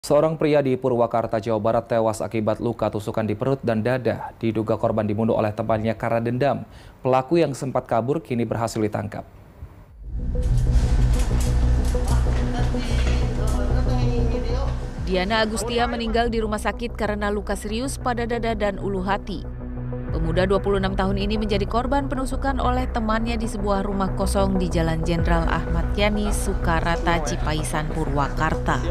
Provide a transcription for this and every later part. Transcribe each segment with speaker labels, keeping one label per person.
Speaker 1: Seorang pria di Purwakarta, Jawa Barat tewas akibat luka tusukan di perut dan dada. Diduga korban dibunuh oleh temannya karena dendam. Pelaku yang sempat kabur kini berhasil ditangkap.
Speaker 2: Diana Agustia meninggal di rumah sakit karena luka serius pada dada dan ulu hati. Pemuda 26 tahun ini menjadi korban penusukan oleh temannya di sebuah rumah kosong di Jalan Jenderal Ahmad Yani, Sukarata, Cipaisan, Purwakarta.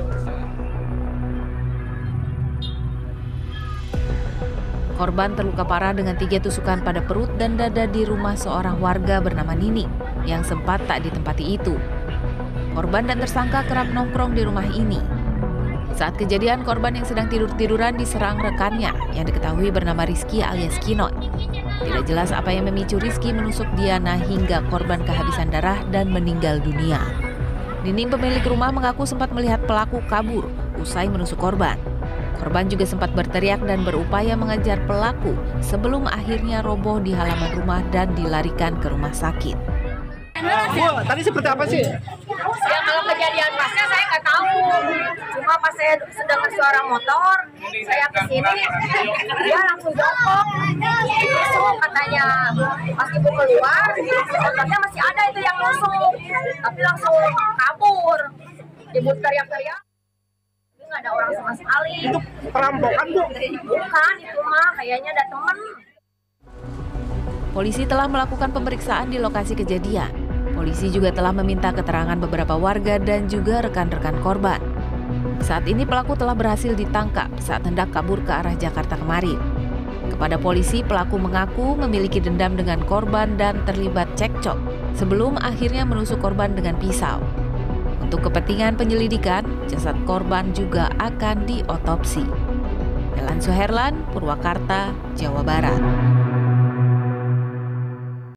Speaker 2: Korban terluka parah dengan 3 tusukan pada perut dan dada di rumah seorang warga bernama Nining yang sempat tak ditempati itu. Korban dan tersangka kerap nongkrong di rumah ini. Saat kejadian, korban yang sedang tidur-tiduran diserang rekannya yang diketahui bernama Rizky alias Kinot. Tidak jelas apa yang memicu Rizky menusuk Diana hingga korban kehabisan darah dan meninggal dunia. Nining pemilik rumah mengaku sempat melihat pelaku kabur usai menusuk korban. Korban juga sempat berteriak dan berupaya mengejar pelaku sebelum akhirnya roboh di halaman rumah dan dilarikan ke rumah sakit.
Speaker 3: Bu, tadi seperti apa sih?
Speaker 4: Ya kalau kejadian pasnya saya nggak tahu. Cuma pas saya sedang suara motor, saya kesini, dia langsung jongkok. Terus katanya pas ibu keluar, motornya masih ada itu yang nusuk, tapi langsung kabur. Ibu teriak-teriak. Nggak ada orang sama sekali.
Speaker 3: Itu perampokan, Bu?
Speaker 4: Bukan, itu mah kayaknya ada temen.
Speaker 2: Polisi telah melakukan pemeriksaan di lokasi kejadian. Polisi juga telah meminta keterangan beberapa warga dan juga rekan-rekan korban. Saat ini pelaku telah berhasil ditangkap saat hendak kabur ke arah Jakarta kemarin. Kepada polisi, pelaku mengaku memiliki dendam dengan korban dan terlibat cekcok sebelum akhirnya menusuk korban dengan pisau. Untuk kepentingan penyelidikan, jasad korban juga akan diotopsi. Elan Suherlan, Purwakarta, Jawa Barat.